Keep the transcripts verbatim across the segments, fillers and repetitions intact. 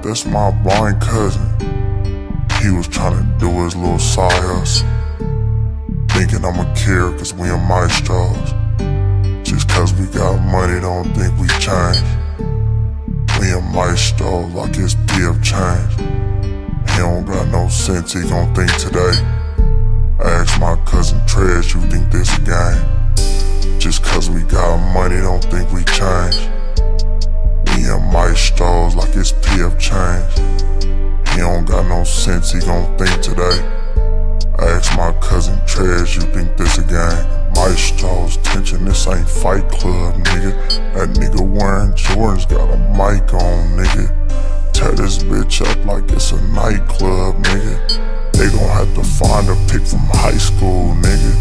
That's my blind cousin. He was tryna do his little side hustle, thinking I'ma care cause we in maestros. Just cause we got money don't think we change. We in maestros like it's P F change. He don't got no sense, he gon' think today. I asked my cousin Trez, you think this a game? Just cause we got money don't think we change. We in maestros like it's P F change. He don't got no sense, he gon' think today. I asked my cousin Trez, you think this a game? Maestros, tension, this ain't Fight Club, nigga. That nigga wearing Jordans got a mic on, nigga. Tear this bitch up like it's a nightclub, nigga. They gon' have to find a pic from high school, nigga.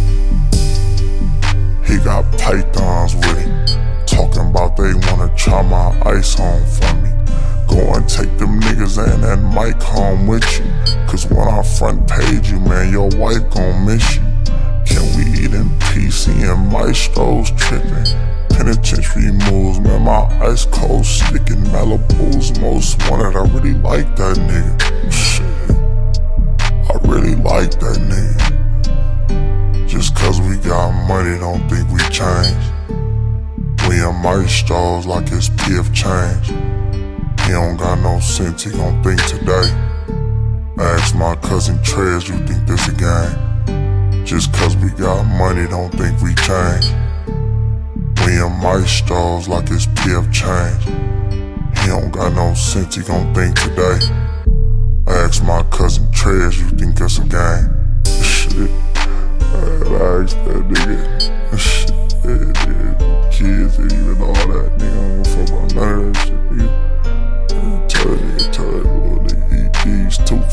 He got pythons with him, talking about they wanna try my ice home for me. Go and take them niggas and that mic home with you, cause when I front page you, man, your wife gon' miss you. Can we eat in peace, and maestros trippin'? Penitentiary moves, man, my ice cold stickin'. Malibu's most wanted, I really like that nigga. Shit, I really like that nigga. Just cause we got money don't think we change. We in maestros like it's P F change. He don't got no sense, he gon' think today. I asked my cousin Trez, you think this a game? Just cause we got money don't think we change. We in maestros like it's P F change. He don't got no sense, he gon' think today. I asked my cousin Trez, you think that's a game? Shit, I asked that nigga. Shit, nigga, kids and even all that, nigga, I don't fuck about none of that shit, nigga. Tell that nigga, tell that little nigga, eat these too.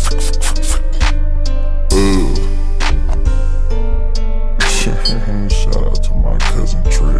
Ugh. Shout out to my cousin Trez.